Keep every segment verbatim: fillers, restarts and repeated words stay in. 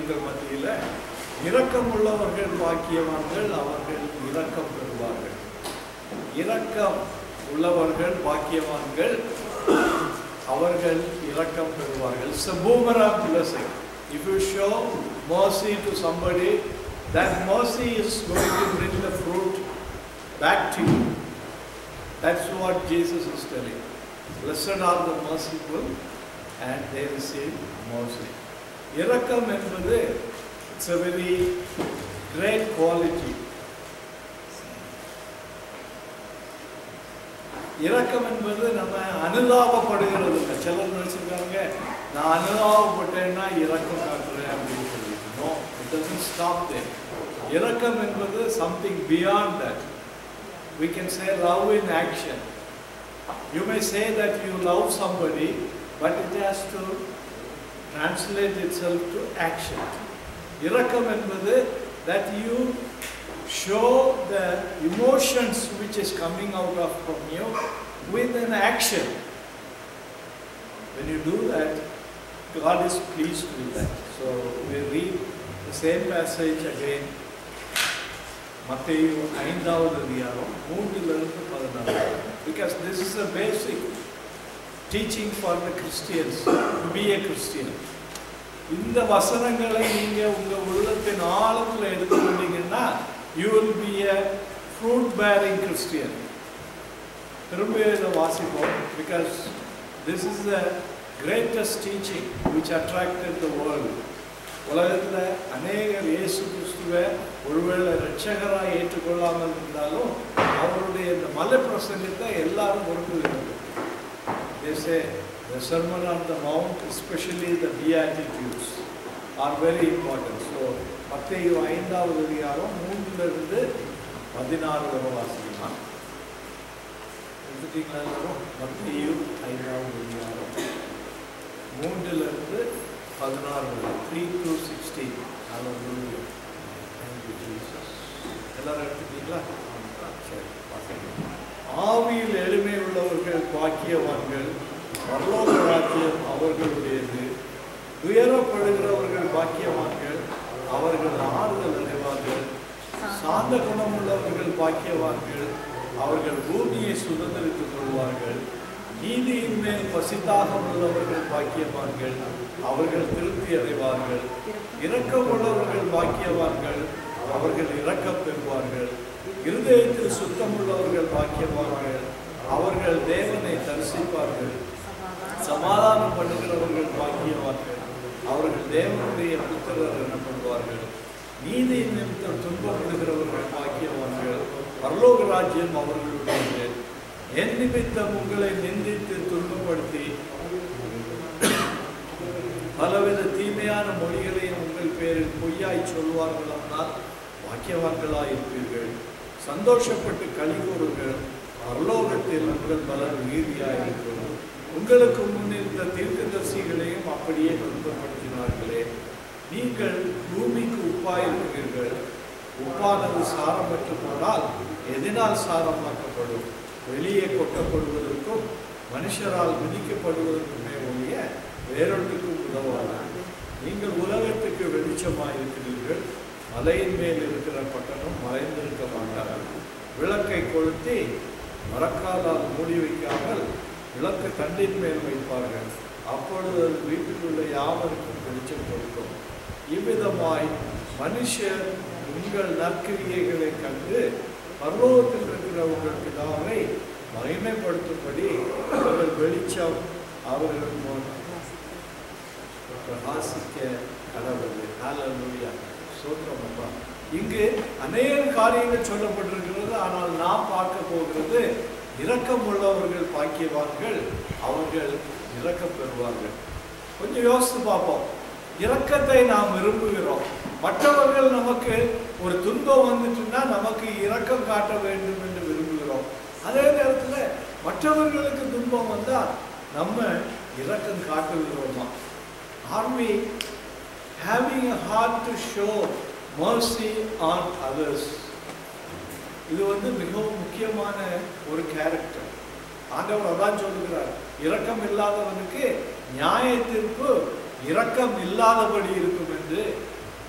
ஜனங்கள் மத்தியில் இரக்கம் உள்ளவர்கள் பாக்கியவான்கள், அவர்கள் இரக்கம் பெறுவார்கள். இரக்கம் உள்ளவர்கள் பாக்கியவான்கள், அவர்கள் இரக்கம் பெறுவார்கள். It's a boomerang blessing. If you show mercy to somebody, that mercy is going to bring the fruit back to you. That's what Jesus is telling. Blessed are the merciful and they receive mercy. இரக்கம் என்பது it's a very great quality. இரக்கம் என்பது நம்ம அனுதாபப்படுகிறது இல்லை. சிலர் நினைச்சிருக்காங்க நான் அனுதாபப்பட்டேன்னா இரக்கம் காட்டுறேன் அப்படின்னு சொல்லிட்டு. No, it doesn't stop there. இரக்கம் என்பது something beyond that. We can say love in action. You may say that you love somebody, but it has to translate itself to action. இரக்கம் என்பது that you show the emotions which is coming out of from you with an action. When you do that, God is pleased with that. So we read the same passage again. மத்தேயு ஐந்தாவது அதிகாரம் மூன்றிலிருந்து பதினாறு. Because this is a basic teaching for the Christians to be a Christian. இந்த வசனங்களை நீங்க உங்க உள்ளத்தின் ஆழத்துல எடுத்துக்கிட்டீங்கன்னா you will be a fruit bearing Christian. திரும்ப இதை வாசிப்போம். Because this is the greatest teaching which attracted the world. உலகத்தில் அநேகர் இயேசு கிறிஸ்துவை ஒருவேளை இரட்சகராக ஏற்றுக்கொள்ளாமல் இருந்தாலும் அவருடைய இந்த மலை பிரசங்கத்தை எல்லாரும் பொறுப்புகிறது. They say the Sermon on the Mount, especially the Beatitudes, are very important. So மத்தேயு ஐந்தாவது அதிகாரம் மூன்றிலிருந்து பதினாறு வரை வாசிக்கலாம். எடுத்துட்டீங்களா எல்லாரும்? மத்தேயு ஐந்தாவது அதிகாரம் மூன்றிலிருந்து பதினாறு வரை, three to sixteen. Hallelujah. Thank you, Jesus. எல்லாரும் எடுத்துட்டீங்களா? சரி, வாசிக்கலாம். ஆவியில் எளிமை உள்ளவர்கள் பாக்கியவான்கள், பரலோக ராஜ்யம் அவர்களுடையது. துயரப்படுகிறவர்கள் பாக்கியவான்கள், அவர்கள் ஆறுதல் அடைவார்கள். சாந்த குணம் உள்ளவர்கள் பாக்கியவான்கள், அவர்கள் பூமியை சுதந்திரித்துக் கொள்வார்கள். நீதியின் மேல் பசிதாகம் உள்ளவர்கள் பாக்கியவான்கள், அவர்கள் திருப்தி அடைவார்கள். இரக்கம் உள்ளவர்கள் பாக்கியவான்கள், அவர்கள் இரக்கம் பெறுவார்கள். இருதயத்தில் சுத்தம் உள்ளவர்கள் பாக்கியவான்கள், அவர்கள் தேவனை தரிசிப்பார்கள். சமாதானம் பண்ணுகிறவர்கள் பாக்கியவான்கள், அவர்கள் தேவனுடைய புத்திரர் எனப்படுவார்கள். நீதி நிமித்தம் துன்பப்படுகிறவர்கள் பாக்கியவான்கள், பரலோக ராஜ்யம் அவர்களுடையது. என் நிமித்தம் உங்களை நிந்தித்து துன்பப்படுத்தி பலவித தீமையான மொழிகளையும் உங்கள் பேரில் பொய்யாய் சொல்வார்களானால் பாக்கியவான்களாய் இருப்பீர்கள். சந்தோஷப்பட்டு களி கூறுங்கள், பரலோகத்தில் உங்கள் பலன் நீதியாயிருக்கும். உங்களுக்கு முன்னிருந்த தீர்க்கதரிசிகளையும் அப்படியே துன்பப்படுத்தினார்களே. நீங்கள் பூமிக்கு உப்பாயிருக்கிறீர்கள். உப்பானது சாரமற்று போனால் எதனால் சாரமாக்கப்படும்? வெளியே கொட்டப்படுவதற்கும் மனுஷரால் மிதிக்கப்படுவதற்குமே ஒழிய வேறொன்றுக்கும் உதவாது. நீங்கள் உலகத்துக்கு வெளிச்சமாயிருக்கிறீர்கள். மலையின் மேல் இருக்கிற பட்டணம் மறைந்திருக்க மாட்டார்கள். விளக்கை கொளுத்தி மரக்காலால் மூடி வைக்காமல் விளக்கு தண்டின் மேல் வைப்பார்கள். அப்பொழுது அது வீட்டிலுள்ள யாவருக்கும் வெளிச்சம் கொடுக்கும். இவ்விதமாய் மனுஷர் உங்கள் நற்கிரியைகளை கண்டு பரலோகத்தில் இருக்கிற உங்கள் பிதாவை மகிமைப்படுத்தும்படி அவர்கள் வெளிச்சம் அவர்கள் முன் பிரகாசிக்க கடவுள். ஹல்லேலூயா. சோத்திரம் அப்பா. இங்கு அநேக காரியங்கள் சொல்லப்பட்டிருக்கிறது. ஆனால் நாம் பார்க்க போகிறது இரக்கம் உள்ளவர்கள் பாக்கியவான்கள், அவர்கள் இரக்கம் பெறுவார்கள். கொஞ்சம் யோசித்து பார்ப்போம். இரக்கத்தை நாம் விரும்புகிறோம். மற்றவர்கள் நமக்கு ஒரு துன்பம் வந்துட்டுன்னா நமக்கு இரக்கம் காட்ட வேண்டும் என்று விரும்புகிறோம். அதே நேரத்தில் மற்றவர்களுக்கு துன்பம் வந்தால் நம்ம இரக்கம் காட்டுகிறோமா? Are we having a heart to show mercy on others? இது வந்து மிகவும் முக்கியமான ஒரு கேரக்டர். ஆண்டவர் அதான் சொல்லுகிறார், இரக்கம் இல்லாதவனுக்கு நியாய தீர்ப்பு இரக்கம் இல்லாதபடி இருக்கும் என்று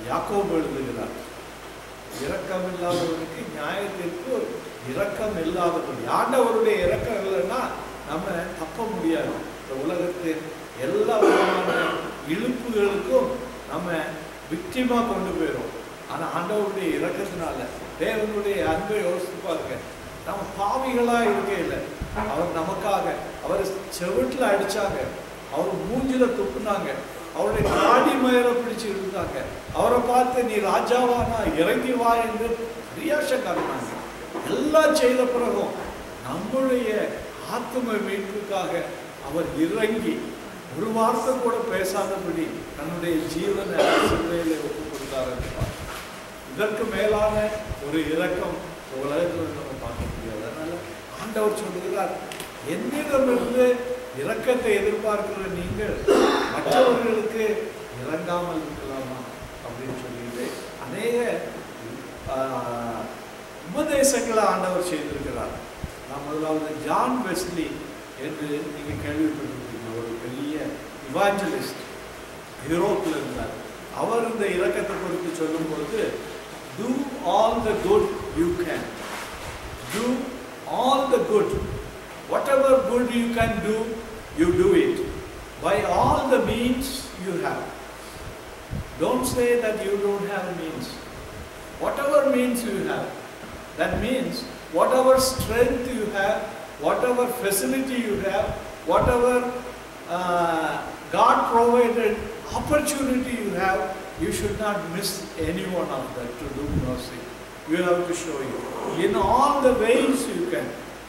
யாக்கோபு எழுதுகிறார், இரக்கம் இல்லாதவனுக்கு நியாயத்திற்கு இரக்கம் இல்லாதபடி. ஆண்டவருடைய இரக்கம் இல்லைன்னா நம்ம தப்ப முடியாது. இந்த உலகத்தின் எல்லா விதமான இழுப்புகளுக்கும் நம்ம விக்டிமா கொண்டு போயிடும். ஆனா ஆண்டவருடைய இரக்கத்தினால, தேவனுடைய அன்பை யோசித்து பாருங்க, நம்ம பாவிகளா இருக்கையில அவர் நமக்காக, அவர் செவிட்டுல அடிச்சாங்க, அவர் மூஞ்சில துப்புனாங்க, அவருடைய நாடி மயிர பிடிச்சு இருந்தாங்க, அவரை பார்த்து நீ ராஜாவானா இறங்கி வா என்று ரியாஷன் காட்டினாங்க. எல்லாம் செய்த பிறகும் நம்முடைய ஆத்ம மீட்புக்காக அவர் இறங்கி ஒரு வார்த்தை கூட பேசாதபடி தன்னுடைய ஜீவனை சிலுவையிலே ஒப்பு கொடுத்தார். இதற்கு மேலான ஒரு இரக்கம் உலகத்தில் நம்ம பார்க்க முடியாது. அதனால ஆண்டவர் சொல்லுகிறார், என்னிடமிருந்து இரக்கத்தை எதிர்பார்க்கிற நீங்கள் மற்றவர்களுக்கு இறங்காமல் இருக்கலாமா அப்படின்னு சொல்லிட்டு அநேக உபதேசங்களை ஆண்டவர் செய்திருக்கிறார். நான் முதலாவது ஜான் வெஸ்லி என்று நீங்கள் கேள்விப்பட்டிருக்கீங்க, ஒரு பெரிய இவாஞ்சலிஸ்ட், யூரோப்பில் இருந்தார். அவர் இந்த இரக்கத்தை குறித்து சொல்லும் பொழுது, do all the good you can, do all the good, whatever good you can do, you do it by all the means you have. Don't say that you don't have means. Whatever means you have, that means whatever strength you have, whatever facility you have, whatever uh, God provided opportunity you have, you should not miss any one of that to do mercy. You have to show you in all the ways you can.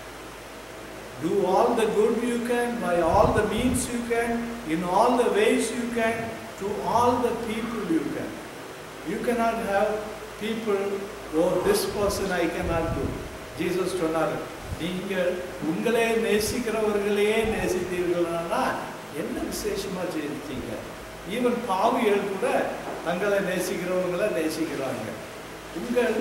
Do all the good you can, by all the means you can, in all the ways you can, to all the people you can. You cannot have people, oh this person I cannot do. Jesus சொன்னார், நீங்கள் உங்களே நேசிக்கிறவர்களையே நேசித்தீர்கள்னா என்ன விசேஷமா செய்தீங்க? Even பாவிகள் கூட தங்களை நேசிக்கிறவங்களை நேசிக்கிறாங்க. உங்கள்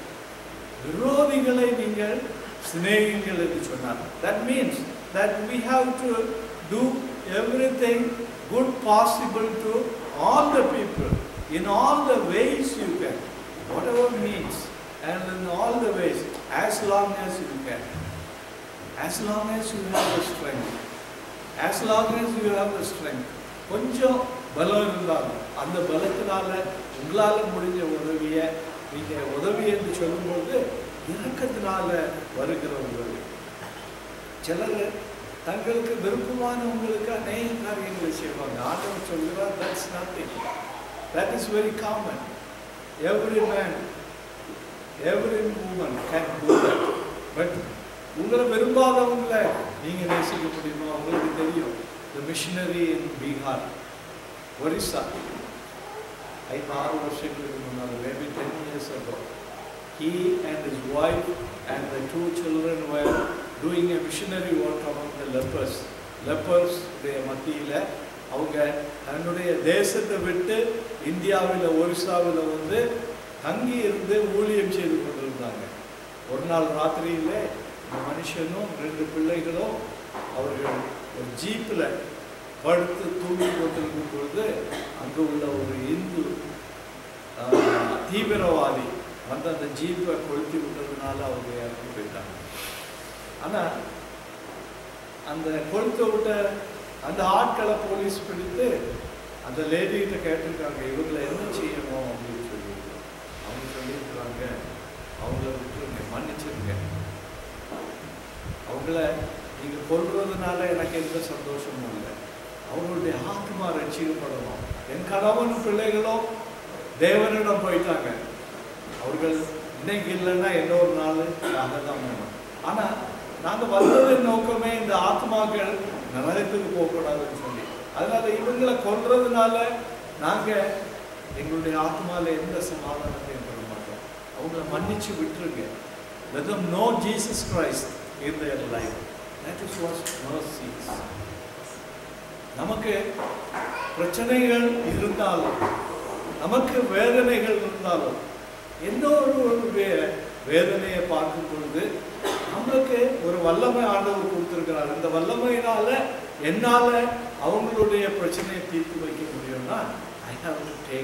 விரோதிகளை நீங்கள் சிநேகிங்கள் என்று சொன்னார். That means that we have to do everything good possible to all the people in all the ways you can, whatever means, and in all the ways, as long as you can, as long as you have the strength, as long as you have the strength. கொஞ்சம் பலம் இருந்தாலும் அந்த பலத்தினால உங்களால் முடிஞ்ச உதவியை நீங்கள் உதவி என்று சொல்லும்போது இரக்கத்தினால வருகிற உதவி. சிலர் தங்களுக்கு விருப்பமானவங்களுக்கு அநேக காரியங்களை செய்வாங்க. ஆண்டவர் சொல்கிறார், that's nothing, that is very common, every man, every woman can do that. But உங்களை விரும்பாதவங்களை நீங்கள் நேசிக்க முடியுமா? உங்களுக்கு தெரியும், the missionary in Bihar, Orissa, ஐந்து ஆறு வருஷங்களுக்கு முன்னால், maybe ten years ago, he and his wife and the two children were doing a missionary work among the lepers. Lepers உடைய மத்தியில் அவங்க தன்னுடைய தேசத்தை விட்டு இந்தியாவில் ஒரிசாவில் வந்து தங்கி இருந்து ஊழியம் செய்து கொண்டிருந்தாங்க. ஒரு நாள் ராத்திரியில் இந்த மனுஷனும் ரெண்டு பிள்ளைகளும் அவர்கள் ஒரு ஜீப்பில் படுத்து தூங்கி கொண்டிருக்கும் பொழுது அங்கு உள்ள ஒரு இந்து தீவிரவாதி வந்து அந்த ஜீப்பை கொளுத்தி விட்டதுனால அவங்க இறந்து போயிட்டாங்க. ஆனால் அந்த கொளுத்த விட்ட அந்த ஆட்களை போலீஸ் பிடித்து அந்த லேடிகிட்ட கேட்டிருக்காங்க, இவங்களை என்ன செய்யணும் அப்படின்னு சொல்லி. அவங்க சொல்லியிருக்கிறாங்க, அவங்கள விட்டுருங்க, மன்னிச்சிருங்க, அவங்கள நீங்கள் கொல்றதுனால எனக்கு எந்த சந்தோஷமும் இல்லை, அவங்களுடைய ஆத்மா ரட்சிக்கப்படணும். என் கணவன் பிள்ளைகளும் தேவனிடம் போயிட்டாங்க, அவர்கள் இன்னைக்கு இல்லைன்னா இன்னொரு நாள் நாங்கள் தான் வேணும். ஆனால் நாங்கள் வந்ததின் நோக்கமே இந்த ஆத்மாக்கள் நரகத்துக்கு போகக்கூடாதுன்னு சொல்லி, அதனால இவங்களை கொல்றதுனால நாங்கள் எங்களுடைய ஆத்மாவில் எந்த சமாதானத்தையும் பெற மாட்டோம். அவங்கள மன்னிச்சு விட்டுருங்க. Let them know Jesus Christ in their life. That is what mercy is. நமக்கு பிரச்சனைகள் இருந்தாலும், நமக்கு வேதனைகள் இருந்தாலும், இன்னொருவருடைய வேதனையை பார்க்கும் பொழுது நம்மளுக்கு ஒரு வல்லமை ஆண்டவர் கொடுத்திருக்கிறார். இந்த வல்லமையினால என்னால அவங்களுடைய பிரச்சனையை தீர்த்து வைக்க முடியும்னா I have to take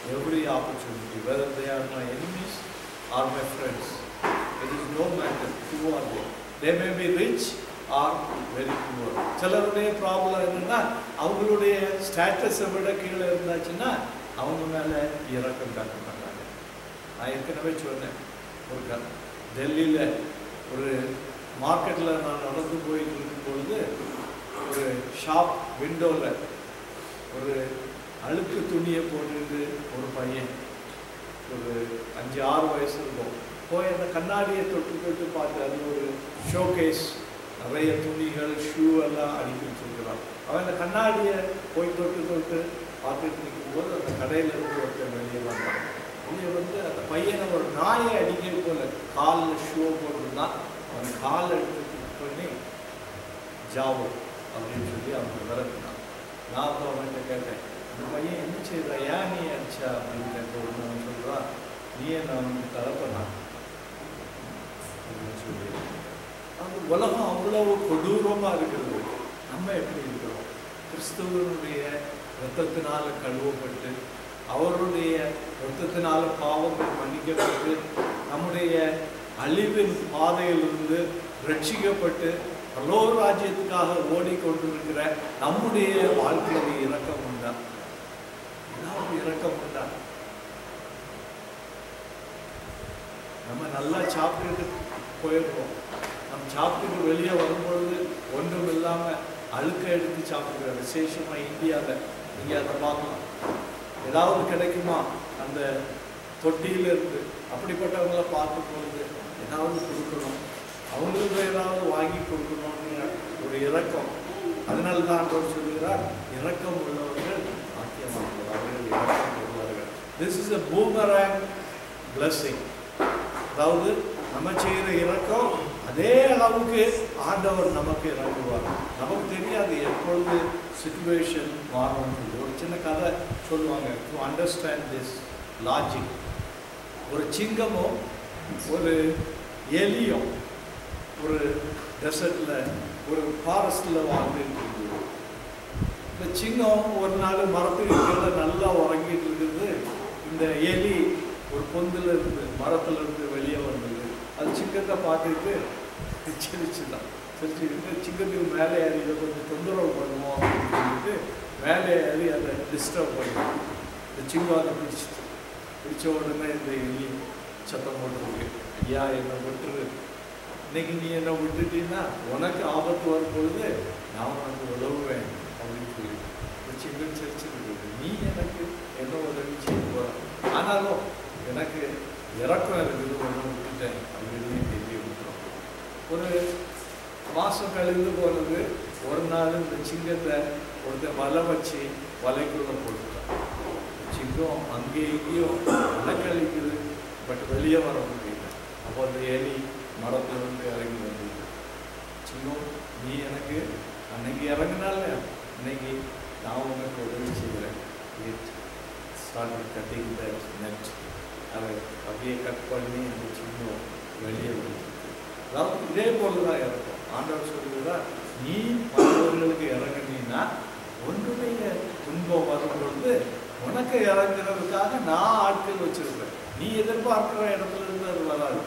every opportunity, whether they are my enemies or my friends. It is no matter who are they. They may be rich or very poor. சிலருடைய ப்ராப்ளம் என்னன்னா அவங்களுடைய ஸ்டேட்டஸை விட கீழே இருந்தாச்சுன்னா அவங்க மேலே இறக்கம் காட்ட மாட்டாங்க. நான் ஏற்கனவே சொன்னேன், ஒரு டெல்லியில் ஒரு மார்க்கெட்டில் நான் நடந்து போயிட்டு இருக்கும் பொழுது ஒரு ஷாப் விண்டோவில் ஒரு அழுக்கு துணியை போட்டுட்டு ஒரு பையன் ஒரு அஞ்சு ஆறு வயசு இருக்கும் போய் அந்த கண்ணாடியை தொட்டு தொட்டு பார்த்து அது ஒரு ஷோகேஸ், நிறைய துணிகள் ஷூ எல்லாம் அடுக்கி வச்சுருக்கிறான். அவன் அந்த கண்ணாடியை போய் தொட்டு தொட்டு பார்த்துட்டு நிற்கும்போது அந்த கடையில் இருந்து ஒருத்தர் வெளியே வந்தான். வெளியே வந்து அந்த பையனை ஒரு நாயை அடிக்க போல காலில் ஷூ போட்டுருந்தான். அவன் காலை எடுத்து பண்ணி ஜாவோ அப்படின்னு சொல்லி அவன் விரட்டினான். நான் அப்போ அவன்கிட்ட கேட்டேன், அந்த பையன் என்ன செய்தா, ஏன் நீ அடிச்சா அப்படின்னு கேட்ட அவன் சொல்கிறான், நீயே நான் வந்து கலப்பனா அப்படின்னு சொல்லி. அது உலகம் அவ்வளவு கொடூரமாக இருக்கிறது. நம்ம எப்படி இருக்கிறோம்? கிறிஸ்துவனுடைய இரத்தத்தினால கழுவப்பட்டு அவருடைய இரத்தத்தினால பாவங்கள் மன்னிக்கப்பட்டு நம்முடைய அழிவின் பாதையிலிருந்து ரட்சிக்கப்பட்டு பரலோக ராஜ்யத்துக்காக ஓடிக்கொண்டிருக்கிற நம்முடைய வாழ்க்கையில் இரக்கம் உண்டா? ஏதாவது இரக்கம் உண்டா? நம்ம நல்லா சாப்பிட்டுட்டு போயிடுறோம். நம்ம சாப்பிட்டுட்டு வெளியே வரும்பொழுது ஒன்றும் இல்லாமல் அழுக்க எடுத்து சாப்பிடுற விசேஷமாக இந்தியாவில் நீங்கள் அதை பார்க்கலாம். ஏதாவது கிடைக்குமா அந்த தொட்டியில் இருந்து? அப்படிப்பட்டவங்கள பார்க்கும்பொழுது ஏதாவது கொடுக்கணும், அவங்களுக்கு ஏதாவது வாங்கி கொடுக்கணும்னு ஒரு இரக்கம். அதனால தான் ஆண்டவர் சொல்கிறார், இரக்கம் உள்ளவர்கள் பாக்கியவான்கள், அவர்கள் இரக்கம் கொள்வார்கள். This is a boomerang blessing. அதாவது நம்ம செய்கிற இரக்கம் அதே அளவுக்கு ஆண்டவர் நமக்கு இறங்குவார். நமக்கு தெரியாது எப்பொழுது சிச்சுவேஷன் மாறும். ஒரு சின்ன கதை சொல்லுவாங்க டு அண்டர்ஸ்டாண்ட் திஸ் லாஜிக். ஒரு சிங்கமும் ஒரு எலியும் ஒரு டெசர்ட்டில் ஒரு ஃபாரஸ்டில் வாழ்ந்துட்டு இருக்குது. இந்த சிங்கம் ஒரு நாள் மரத்துக்கு கீழே நல்லா உறங்கிட்டு இருக்குது. இந்த எலி ஒரு பொந்தில் இருந்து மரத்தில் இருந்து வெளியே வந்தது. அது சிங்கத்தை பார்த்துட்டு சிரிச்சு தான் சிரிச்சுக்கிட்டு சிங்கத்துக்கு மேலே ஏறி இதை கொஞ்சம் தொந்தரவு பண்ணுவோம் அப்படின்னு சொல்லிட்டு மேலே ஏறி அதை டிஸ்டர்ப் பண்ணுவோம். இந்த சிங்கம் அதை பிடிச்சிட்டு பிடிச்ச உடனே இந்த எலி சத்தம் போட்டுருக்கு, ஐயா என்னை விட்டுரு, இன்னைக்கு நீ என்னை விட்டுட்டீங்கன்னா உனக்கு ஆபத்து வரும் பொழுது நான் உனக்கு உதவுவேன் அப்படின்னு சொல்லி இந்த சிங்கம் சிரிச்சுருக்கு. நீ எனக்கு என்ன உதவி செய்ய போகிற, ஆனாலும் எனக்கு இறக்கம் இருக்குது, ஒன்று விட்டுட்டேன் அப்படின்னு தெரிய விட்டுரும். ஒரு மாதம் கழிந்து போனது. ஒரு நாள் இந்த சிங்கத்தை ஒருத்தர் வலை வச்சு வலைக்குள்ளே போட்டுட்டான். சிங்கம் அங்கேயும் இங்கேயும் வலை கழிக்குது, பட் வெளியே வர முடியல. அப்போ அந்த எலி மரத்தில் வந்து இறங்கி வந்தது. சிங்கம், நீ எனக்கு அன்னைக்கு இறங்கினால இன்னைக்கு நான் உனக்கு உதவி செய்கிறேன். It start cutting the net. அதை அப்படியே கட் பண்ணி அந்த சின்னம் வெளியே வந்துருக்கு. அதாவது இதே போல தான் இருக்கும். ஆண்டவர் சொல்லுவதா, நீ மற்றவர்களுக்கு இறங்கினீன்னா ஒன்றுடைய துன்பம் வரும்பொழுது உனக்கு இறங்குறதுக்காக நான் ஆட்கள் வச்சிருப்பேன். நீ எதிர்பார்க்கிற இடத்துல இருந்து அது வராது.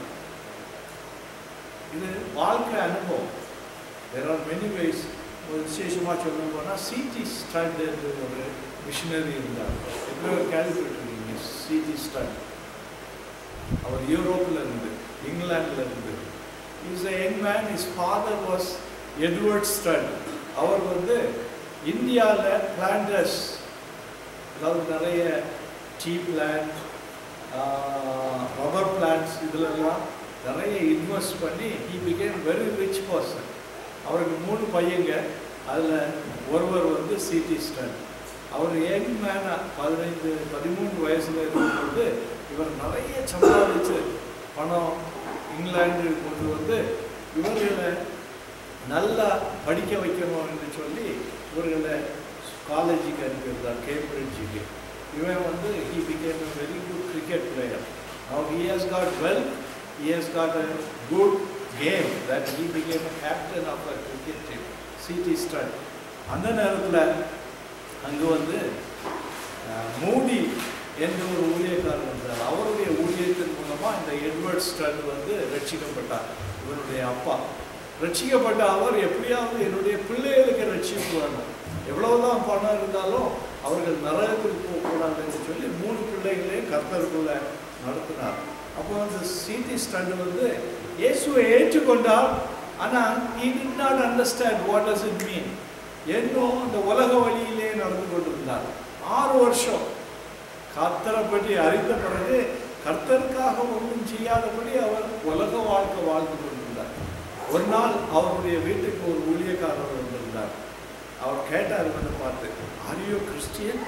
இது வாழ்க்கை அனுபவம். There are many ways. ஒரு விசேஷமாக சொல்ல போனால் சிடி ஸ்டட் ஒரு மிஷினரி இருந்தார். எப்போ கேள்விப்பட்டிருக்கீங்க? CD stud. அவர் யூரோப்பில் இருந்து இங்கிலாண்டில் இருந்து. Is a young man. His father was Edward Studd. அவர் வந்து இந்தியாவில் பிளான்டர்ஸ், அதாவது நிறைய டீ பிளான்ட், ரப்பர் பிளான்ட்ஸ், இதிலெல்லாம் நிறைய இன்வெஸ்ட் பண்ணி he became very rich person. அவருக்கு மூணு பையங்க. அதில் ஒருவர் வந்து சிடி ஸ்டட். அவர் யங் மேனாக பதினைந்து பதிமூணு வயசில் இருக்கும்போது இவர் நிறைய சம்பாதிச்சு பணம் இங்கிலாந்து கொண்டு வந்து இவர்களை நல்லா படிக்க வைக்கணும் என்று சொல்லி இவர்களை காலேஜுக்கு அனுப்பியிருந்தார், கேம்பிரிட்ஜுக்கு. இவன் வந்து he became a very good cricket player. Now he has got wealth, he has got a good game that he became a captain of a cricket team, CT Studd. அந்த நேரத்தில் அங்கே வந்து மூடி என்ற ஒரு ஊழியக்காரர் இருந்தார். அவருடைய ஊழியத்தின் மூலமாக இந்த எட்வர்ட் ஸ்டட் வந்து ரட்சிக்கப்பட்டார். இவருடைய அப்பா ரட்சிக்கப்பட்ட அவர் எப்படியாவது என்னுடைய பிள்ளைகளுக்கு ரட்சிப்பு வேணும், எவ்வளவுதான் பணம் இருந்தாலும் அவர்கள் நரகத்துக்கு போகக்கூடாதுன்னு சொல்லி மூணு பிள்ளைகளையும் கர்த்தருக்குள்ள நடத்தினார். அப்போ அந்த சிடி ஸ்டட் வந்து இயேசுவை ஏற்றுக்கொண்டார். ஆனால் he did not understand what does it mean. என்னும் அந்த உலக வழியிலே நடந்து கொண்டிருந்தார். ஆறு வருஷம் கர்த்தரை பற்றி அறிந்த பிறகு கர்த்தருக்காக ஒன்றும் செய்யாதபடி அவர் உலக வாழ்க்கை வாழ்ந்து கொண்டிருந்தார். ஒரு நாள் அவருடைய வீட்டுக்கு ஒரு ஊழியக்காரர் வந்திருந்தார். அவர் கேட்டார் வந்து பார்த்து, are you Christian?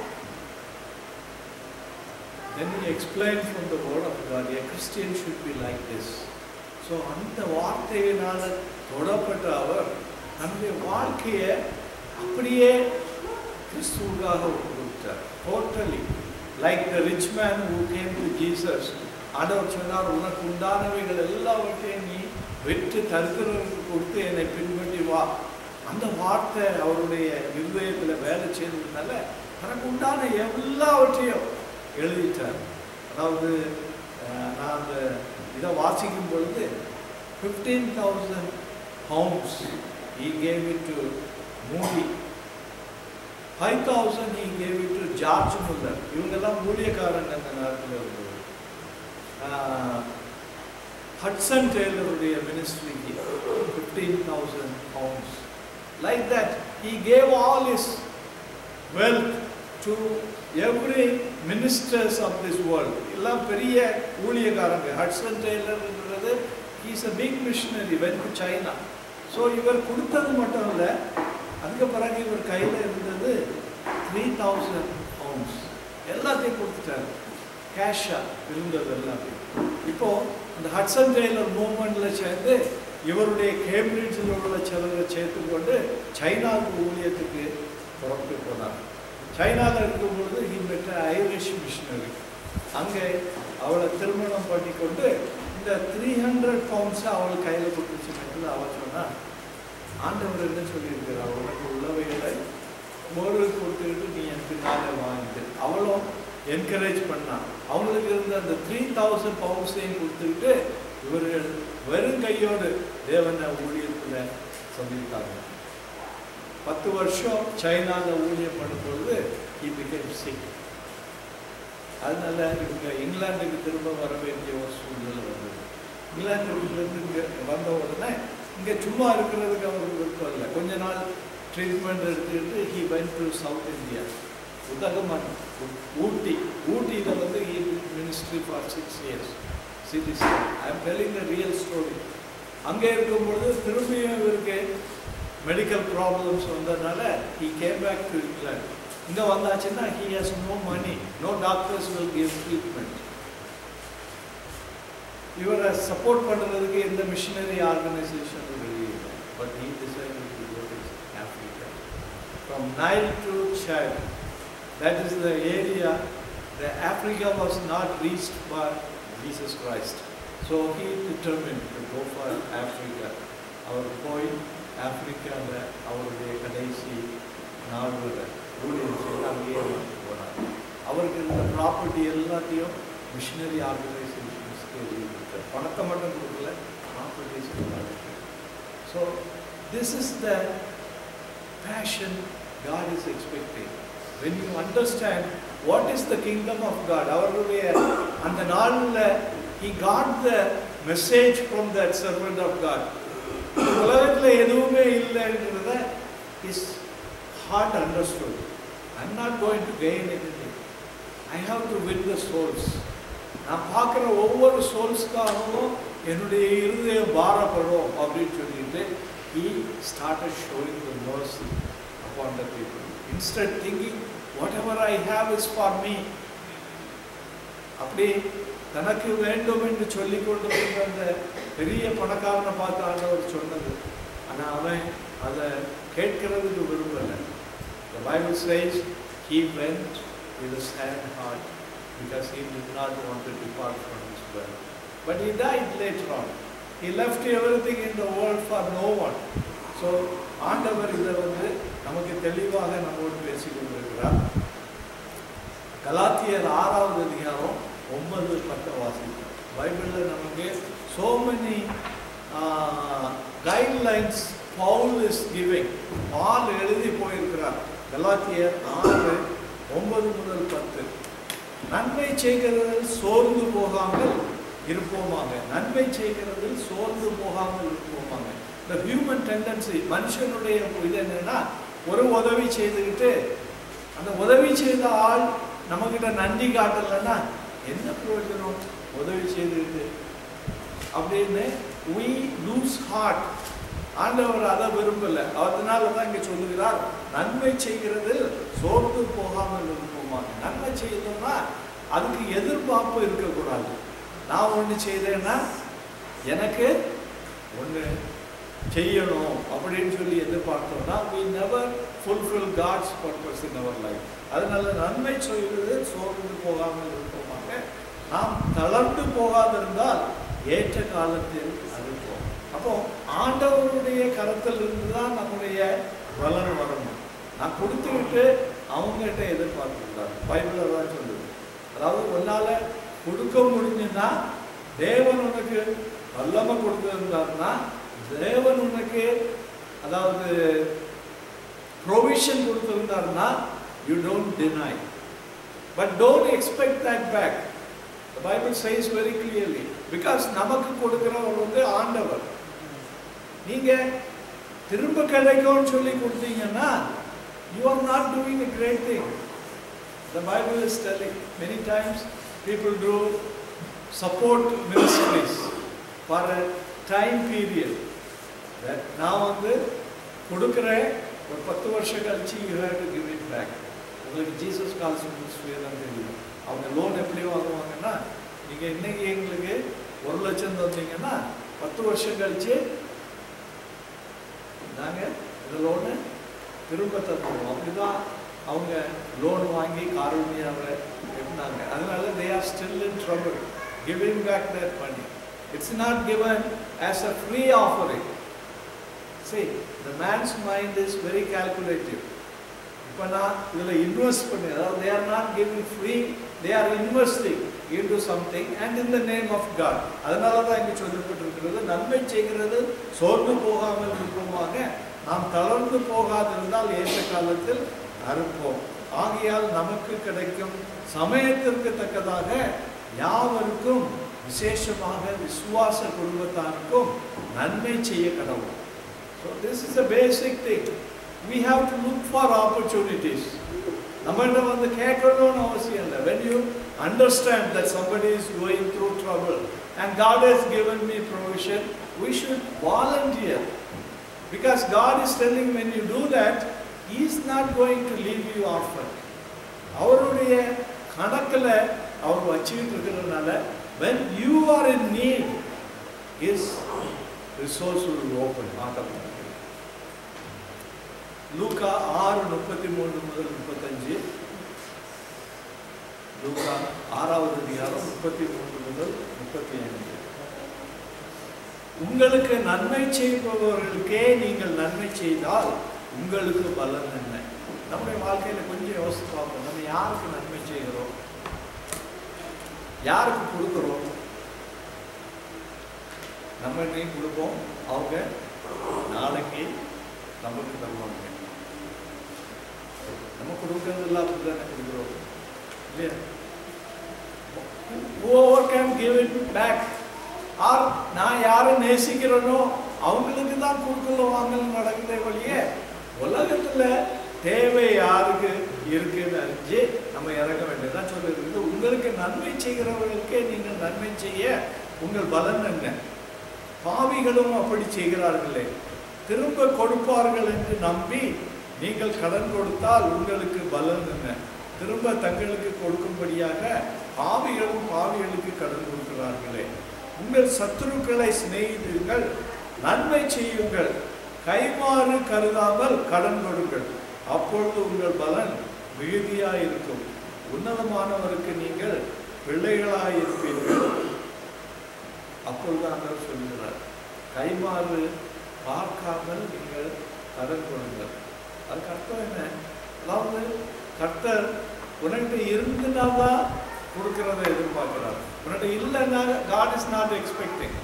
Then he explained from the word of God, a Christian should be like this. So அந்த வார்த்தையினால் தொடப்பட்ட அவர் தன்னுடைய வாழ்க்கையை அப்படியே கிறிஸ்துவுக்காக கொடுத்தார். Totally like the rich man who came to Jesus. ஆண்டவர் சொன்னார், உனக்கு உண்டானவைகள் எல்லாவற்றையும் நீ வெற்றி தருகிறவருக்கு கொடுத்து என்னை பின்பற்றி வா. அந்த வார்த்தை அவருடைய இருதயத்தில் வேலை செய்ததுனால தனக்கு உண்டான எல்லாவற்றையும் எழுதிட்டார். அதாவது நான் அந்த இதை வாசிக்கும் பொழுது fifteen thousand pounds he gave it to Moody, five thousand he gave it to George Muller. இவங்கெல்லாம் ஊழியக்காரங்க அந்த நேரத்தில் இருந்தது. ஹட்சன் டெய்லருடைய மினிஸ்ட்ரிக்கு fifteen thousand pounds. Like that he gave all his wealth to every ministers of this world. எல்லாம் பெரிய ஊழியக்காரங்க. ஹட்சன் டெய்லர்ன்றது he is a big missionary, went to China. So இவர் கொடுத்தது மட்டும் இல்லை, அதுக்கு பிறகு இவர் கையில் இருந்தது த்ரீ தௌசண்ட் பவுண்ட்ஸ் எல்லாத்தையும் கொடுத்துட்டாரு. கேஷாக இருந்தது எல்லாத்தையும். இப்போது அந்த ஹட்சன் டெய்லர் மூவ்மெண்ட்டில் சேர்ந்து இவருடைய கேம்பிரிட்ஜில் உள்ள சிலரை சேர்த்து கொண்டு சைனாவுக்கு ஊழியத்துக்கு புறப்பட்டு போனார். சைனாவில் இருக்கும்பொழுது he met an Irish missionary. அங்கே அவளை திருமணம் பண்ணி கொண்டு இந்த த்ரீ ஹண்ட்ரட் பவுண்ட்ஸை அவள் கையில் கொடுத்துச்சு. அவள் சொன்னால், ஆண்டவர் என்ன சொல்லியிருக்கிறார், உனக்கு உள்ளவைகளை ஒரு கொடுத்துக்கிட்டு நீ என் பின்னாலே வாங்கிட்டு. அவளும் என்கரேஜ் பண்ணான். அவங்களுக்கு இருந்த அந்த த்ரீ தௌசண்ட் பவுண்ட்ஸையும் கொடுத்துக்கிட்டு இவர்கள் வெறும் கையோடு தேவனை ஊழியத்தில் சந்தித்தாங்க. பத்து வருஷம் சைனாவில் ஊழியம் பண்ணும்பொழுது he became sick. அதனால இவங்க இங்கிலாந்துக்கு திரும்ப வர வேண்டிய ஒரு சூழ்நிலை வந்தது. இங்கிலாந்துலேருந்து இங்கே வந்த உடனே இங்கே சும்மா இருக்கிறதுக்கு அவருக்கு விருப்பம் இல்லை. கொஞ்ச நாள் ட்ரீட்மெண்ட் எடுத்துக்கிட்டு he went to South India. உதகமன், ஊட்டி. ஊட்டியில் வந்து he ministry for six years. CT's I am telling the real story. அங்கே இருக்கும்பொழுது திரும்பியும் இவருக்கு மெடிக்கல் ப்ராப்ளம்ஸ் வந்ததுனால he came back to England. இங்கே வந்தாச்சுன்னா he has no money, no doctors will give treatment. இவரை சப்போர்ட் பண்ணுறதுக்கு எந்த மிஷனரி ஆர்கனைசேஷன் இல்லை. But he decided to go to Africa. From Nile to Chad, that is the area, the Africa was not reached by Jesus Christ. So he determined to go for Africa. அவர் போய் ஆப்பிரிக்காவில் அவருடைய கடைசி நாள் ஊழியர் செய்து அங்கேயே போனார். அவருக்கு இருந்த ப்ராப்பர்ட்டி எல்லாத்தையும் மிஷனரி ஆர்கனைசேஷன்ஸ்க்கு எழுதியிருக்கார். பணத்தை மட்டும் கொடுக்கல, ப்ராப்பர்ட்டிஸ் கொடுத்தாரு. So this is the passion God is expecting. When you understand what is the kingdom of God, அவருடைய அந்த நாளில் he got the message from that servant of God. உலகத்தில் எதுவுமே இல்லைன்றத his heart understood. I'm not going to gain anything. I have to win the souls. நான் பார்க்குற ஒவ்வொரு சோல்ஸ்க்காகவும் என்னுடைய இருதயம் பாரப்படும் அப்படின்னு சொல்லிட்டு he started showing the mercy upon the people. Instead thinking whatever I have is for me. அப்படி தனக்கு வேண்டும் என்று சொல்லிக் கொண்டிருந்த அந்த பெரிய பணக்காரனை பார்த்து ஆண்டவர் சொன்னது. ஆனால் அவன் அதை கேட்கறதுக்கு விரும்பலை. The Bible says he went with a sad heart because he did not want to depart from his well. But he died later on. He left everything in the world for no one. So ஆண்டவர் இதை வந்து நமக்கு தெளிவாக நம்மோடு பேசிக் கொண்டிருக்கிறார். கலாத்தியர் ஆறாவது அதிகாரம் ஒன்பது பத்து வாசிக்கும். பைபிளில் நமக்கு so many uh, guidelines Paul is giving. பால் எழுதி போயிருக்கிறார். கலாத்தியர் ஆறு ஒன்பது முதல் பத்து. நன்மை செய்கிறதில் சோர்ந்து போகாமல் இருப்போமாக. நன்மை செய்கிறதில் சோர்ந்து போகாமல் இருப்போமாக. இந்த ஹியூமன் டெண்டன்சி, மனுஷனுடைய இது என்னன்னா, ஒரு உதவி செய்துக்கிட்டு அந்த உதவி செய்த ஆள் நம்மகிட்ட நன்றி காட்டலைன்னா என்ன பிரயோஜனம்? உதவி செய்துக்கிட்டு அப்படின்னு we lose heart. ஆண்டவர் அதை விரும்பல. அதனால தான் இங்க சொல்லுகிறார், நன்மை செய்கிறதில் சோர்ந்து போகாமல் இருப்போமாக. நன்மை செய்தோம்னா அதுக்கு எதிர்பார்ப்பு இருக்கக்கூடாது. நான் ஒன்று செய்தேன்னா எனக்கு ஒன்று செய்யணும் அப்படின்னு சொல்லி எதிர்பார்த்தோம்னா we never fulfill God's purpose in our life. அதனால நன்மை செய்கிறது சோர்ந்து போகாமல் இருப்போமாக. நாம் தளர்ந்து போகாதிருந்தால் ஏற்ற காலத்தில் அறுப்போம். அப்போ ஆண்டவருடைய கரத்தில் இருந்து தான் நம்முடைய பலன் வரணும். நான் கொடுத்துக்கிட்டு அவங்ககிட்ட எதிர்பார்க்கக்கூடாது. பைபிள் தான் சொல்லுது. அதாவது ஒன்னால கொடுக்க முடிஞ்சுன்னா, தேவன் உனக்கு வல்லமை கொடுத்திருந்தாருன்னா, தேவன் உனக்கு அதாவது ப்ரொவிஷன் கொடுத்திருந்தாருன்னா, you don't deny, but don't expect that back. The Bible says very clearly, because நமக்கு கொடுக்கிறவர் வந்து ஆண்டவர். நீங்க திரும்ப கிடைக்கும்னு சொல்லி கொடுத்தீங்கன்னா you are not doing a great thing. The Bible is telling many times people do support ministries for a time period. That நான் வந்து கொடுக்குறேன், ஒரு பத்து வருஷம் கழிச்சு you have to give it back. உங்களுக்கு ஜீசஸ் கால்ஸ் மினிஸ்ட்ரி தான் தெரியும். அவங்க லோன் எப்படி வாங்குவாங்கன்னா, நீங்கள் இன்னைக்கு எங்களுக்கு ஒரு லட்சம் தந்தீங்கன்னா பத்து வருஷம் கழிச்சு நாங்கள் இந்த லோனு திரும்ப தந்துடுவோம். அப்படிதான் அவங்க லோன் வாங்கி காரணியாவில் எடுத்தாங்க. அதனால they are still in trouble giving back that money. It's not given as a free offering. See, the man's mind is very calculative. இப்போ நான் இதில் இன்வெஸ்ட் பண்ணி, அதாவது they are not giving free, they are investing into something and in the name of God. அதனால தான் இங்கே சொல்லப்பட்டிருக்கிறது, நன்மை செய்கிறது சோர்ந்து போகாமல் இருப்போமாக. நாம் தளர்ந்து போகாதிருந்தால் ஏற்ற காலத்தில் அறுப்போம். ஆகையால் நமக்கு கிடைக்கும் சமயத்திற்கு தக்கதாக யாவருக்கும், விசேஷமாக விசுவாச குடும்பத்தாருக்கும் நன்மை செய்ய கடவுள். So this is a basic thing. We have to look for opportunities. நம்மகிட்ட வந்து கேட்கணும்னு அவசியம் இல்லை. When you understand that somebody is going through trouble and God has given me provision, we should volunteer. Because God is telling, when you do that, He is not going to leave you orphan. அவருடைய கணக்கில் அவர் வச்சுக்கிட்டு இருக்கிறதுனால, when you are in need, His resource will open automatically. லூக்கா ஆறு முப்பத்தி மூன்று முதல் முப்பத்தஞ்சு. லூக்கா ஆறாவது அதிகாரம் முப்பத்தி மூன்று முதல் முப்பத்தி ஐந்து. உங்களுக்கு நன்மை செய்பவர்களுக்கே நீங்கள் நன்மை செய்தால் உங்களுக்கு பலன் என்ன? நம்முடைய வாழ்க்கையில கொஞ்சம் யோசித்து பார்ப்போம். நம்ம யாருக்கு நன்மை செய்கிறோம், யாருக்கு கொடுக்கிறோம்? நம்ம இன்னைக்கு கொடுப்போம், அவங்க நாளைக்கு நமக்கு தருவாங்க. நம்ம கொடுக்கறதெல்லாம் அப்படிதானே கொடுக்குறோம் இல்லையா? Whoever can give it back. Or நான் யாரை நேசிக்கிறேனோ அவங்களுக்கு தான் கொடுக்கல வாங்கல் நடக்குதே வழியே, உலகத்துல தேவை யாருக்கு இருக்குன்னு அறிஞ்சு நம்ம இறங்க வேண்டியதான் சொல்லிருக்கு. உங்களுக்கு நன்மை செய்கிறவர்களுக்கே நீங்கள் நன்மை செய்ய உங்கள் பலன் என்ன? பாவிகளும் அப்படி செய்கிறார்களே, திரும்ப கொடுப்பார்கள் என்று நம்பி நீங்கள் கடன் கொடுத்தால் உங்களுக்கு பலன் என்ன? திரும்ப தங்களுக்கு கொடுக்கும்படியாக பாவிகளும் பாவிகளுக்கு கடன் கொடுக்கிறார்களே. உங்கள் சத்துருக்களை சிநேகிதீர்கள், நன்மை செய்யுங்கள், கைமாறு கருதாமல் கடன் கொடுங்கள், அப்பொழுது உங்கள் பலன் மிகுதியாயிருக்கும், உன்னதமானவருக்கு நீங்கள் பிள்ளைகளாயிருப்பீர்கள். அப்பொழுது ஆண்டவர் சொல்கிறார், கைமாறு பார்க்காமல் நீங்கள் கடன் கொடுங்கள். அதுக்கு அர்த்தம் என்ன? அதாவது கர்த்தர் உன்கிட்ட இருந்துனாதான் கொடுக்கறத எதிர்பார்க்கிறார். உன்கிட்ட இல்லைன்னா God is not expecting.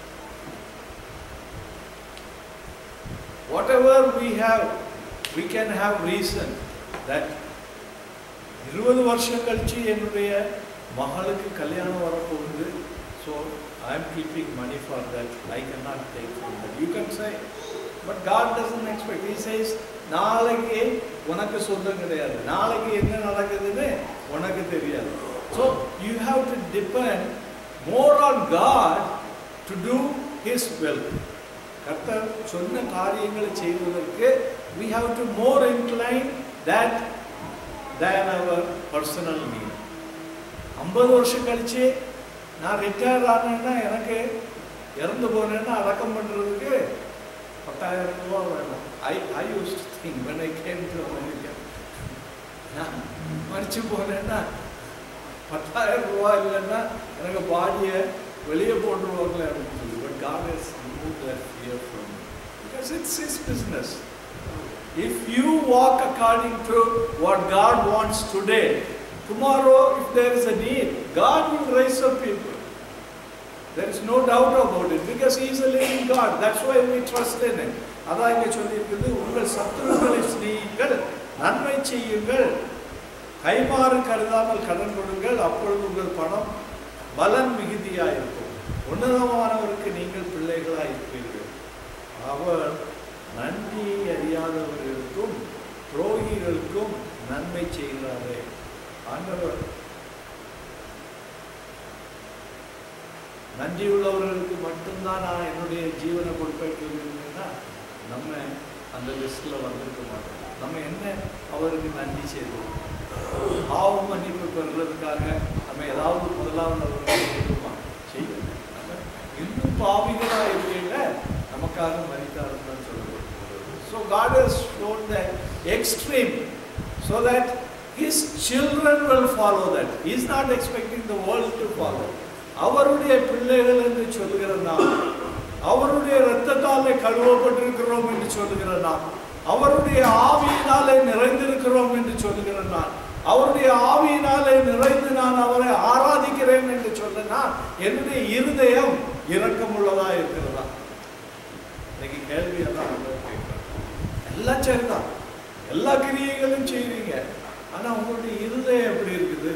Whatever we have, we can have reason that இருபது வருஷம் கழிச்சு என்னுடைய மகளுக்கு கல்யாணம் வரப்போகுது, so I am keeping money for that, I cannot take from that. You can say, but God doesn't expect. He says, நாளைக்கு உனக்கு சொந்தம் கிடையாது, நாளைக்கு என்ன நடக்குதுன்னு உனக்கு தெரியாது. So you have to depend more on God to do His will. கர்த்தர் சொன்ன காரியங்களை செய்வதற்கு we have to more incline that than our personal need. ஐம்பது வருஷம் கழிச்சு நான் ரிட்டையர் ஆனேன்னா எனக்கு இறந்து போனேன்னா அடக்கம் பண்ணுறதுக்கு பத்தாயிரம் ரூபா வேணும். I I use to think when I came to America, நான் மறிச்சு போனேன்னா பத்தாயிரம் ரூபா இல்லைன்னா எனக்கு பாடியை வெளியே போட்டுருவாங்களே அப்படின்னு சொல்லி. But God has removed that fear from me because it's His business. If you walk according to what God wants today, tomorrow if there is a need, God will raise up people. There is no doubt about it because He is a living God. That's why we trust in Him. அதான் இங்கே சொல்லியிருக்குது, உங்கள் சத்துருக்களை சிநேகியுங்கள், நன்மை செய்யுங்கள், கைமாறு கருதாமல் கடன் கொடுங்கள், அப்பொழுது உங்கள் பணம் பலன் மிகுதியாயிருக்கும், உன்னதமானவருக்கு நீங்கள் பிள்ளைகளாக இருப்பீர்கள். அவர் நன்றி அறியாதவர்களுக்கும் துரோகிகளுக்கும் நன்மை செய்கிறாரே. ஆண்டவர் நன்றியுள்ளவர்களுக்கு மட்டும்தான் நான் என்னுடைய ஜீவனை கொடுப்பேன் சொல்லியிருந்தேன்னா நம்ம அந்த லிஸ்ட்டில் வந்திருக்க மாட்டோம். நம்ம என்ன அவருக்கு நன்றி செய்வோம்? பாவம் மன்னிப்பு பெறுறதுக்காக நம்ம ஏதாவது முதலாவது அவருக்கு செய்வோமா? செய்யணும். நம்ம இன்னும் பாவிகளாக இருக்கையில நமக்காக மரித்தாருன்னு சொல்லப்படுகிறது. So God has shown that extreme so that His children will follow that. He is not expecting the world to follow. அவருடைய பிள்ளைகள் என்று சொல்லுகிற நாம், அவருடைய இரத்தத்தாலே கழுவப்பட்டிருக்கிறோம் என்று சொல்லுகிற நாம், அவருடைய ஆவியினாலே நிறைந்திருக்கிறோம் என்று சொல்லுகிற நான், அவருடைய ஆவியினாலே நிறைந்து நான் அவரை ஆராதிக்கிறேன் என்று சொன்னா என்னுடைய இருதயம் இரக்கமுள்ளதா இருக்கிறதா? இன்னைக்கு கேள்வி எல்லாம் எல்லாம் சரிதான், எல்லா கிரியைகளும் செய்வீங்க, ஆனா உங்களுடைய இருதயம் எப்படி இருக்குது?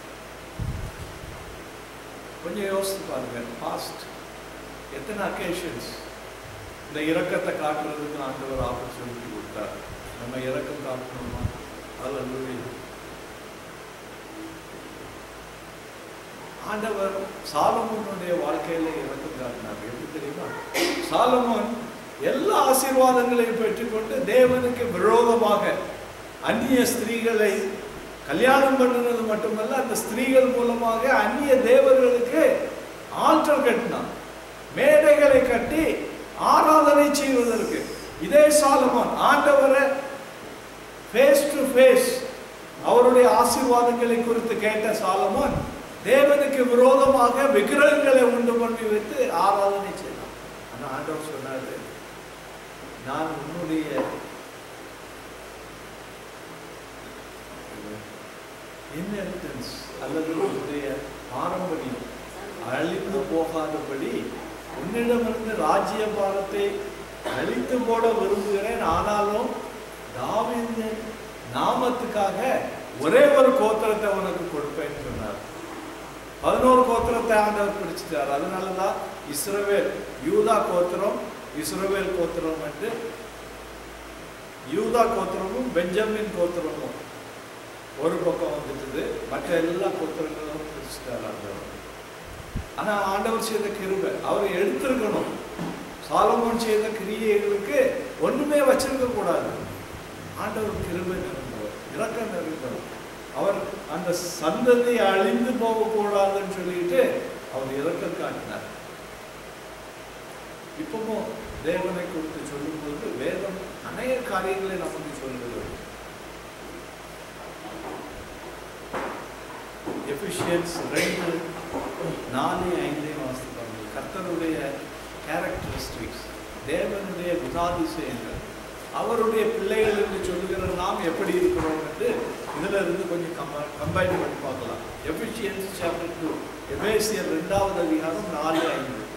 கொஞ்சம் யோசித்து பாருங்க. பாஸ்ட் எத்தனை அக்கேஷன்ஸ் இந்த இரக்கத்தை காட்டுறதுக்கு ஆண்டவர் ஆப்பர்ச்சுனிட்டி கொடுத்தார். நம்ம இரக்கம் காட்டணுமா? அல்லேலூயா. ஆண்டவர் சாலமோனுடைய வாழ்க்கையில இரக்கம் காட்டினார். எப்படி தெரியுமா? சாலமோன் எல்லா ஆசீர்வாதங்களையும் பெற்றுக்கொண்டு தேவனுக்கு விரோதமாக அந்நிய ஸ்திரீகளை கல்யாணம் பண்ணினது மட்டுமல்ல, அந்த ஸ்திரீகள் மூலமாக அந்நிய தேவர்களுக்கு ஆல்டர் கட்டினான், மேடைகளை கட்டி ஆராதனை செய்வதற்கு. இதே சாலமோன் ஆண்டவரை ஃபேஸ் டு ஃபேஸ் அவருடைய ஆசீர்வாதங்களை குறித்து கேட்ட சாலமோன் தேவனுக்கு விரோதமாக விக்கிரகங்களை உண்டு பண்ணி வைத்து ஆராதனை செய்தான். ஆனால் ஆண்டவர் சொன்னாரு, நான் உன்னுடைய இன்ஹெரிட்டன்ஸ் அல்லது உன்னுடைய பாரம்பரியம் அழிந்து போகாதபடி உன்னிடமிருந்து ராஜ்ய பாரத்தை அழித்து போட விரும்புகிறேன், ஆனாலும் தாவீதின் நாமத்துக்காக ஒரே ஒரு கோத்திரத்தை உனக்கு கொடுப்பேன்னு சொன்னார். பதினோரு கோத்திரத்தை ஆண்டவர் பிடிச்சிட்டார். அதனாலதான் இஸ்ரவேல், யூதா கோத்திரம், இஸ்ரவேல் கோத்திரம் என்று யூதா கோத்திரமும் பெஞ்சமின் கோத்திரமும் ஒரு பக்கம் வந்துட்டது, மற்ற எல்லா கோத்திரங்களும் பிரிச்சுட்டார் ஆண்டவர். ஆனா ஆண்டவர் செய்த கிருபை அவர் எடுத்திருக்கணும். சாலமோன் செய்த கிரியைகளுக்கு ஒண்ணுமே வச்சிருக்க கூடாது. ஆண்டவர் கிருபை நிறைந்தவர், இரக்கம் நிறைந்தவர். அவர் அந்த சந்ததி அழிந்து போகக்கூடாதுன்னு சொல்லிட்டு அவர் இரக்கம் காட்டினார். இப்பவும் தேவனை குறித்து சொல்லும் போது வேதம் அநேக காரியங்களை நமக்கு சொல்லுகிறது. எபிஷியன்ஸ் ரெண்டு நாலு ஐந்தையும் வாசிப்பாங்க. கர்த்தருடைய கேரக்டரிஸ்டிக்ஸ், தேவனுடைய குணாதிசயங்கள், அவருடைய பிள்ளைகள் என்று சொல்லுகிற நாம் எப்படி இருக்கிறோம் என்று இதில் இருந்து கொஞ்சம் கம்ப கம்பைன் பண்ணி பார்க்கலாம். எஃபிஷியன்ஸ் சாப்டர் டூ, எபேசியர் ரெண்டாவது அதிகாரம் நாலு ஐந்து.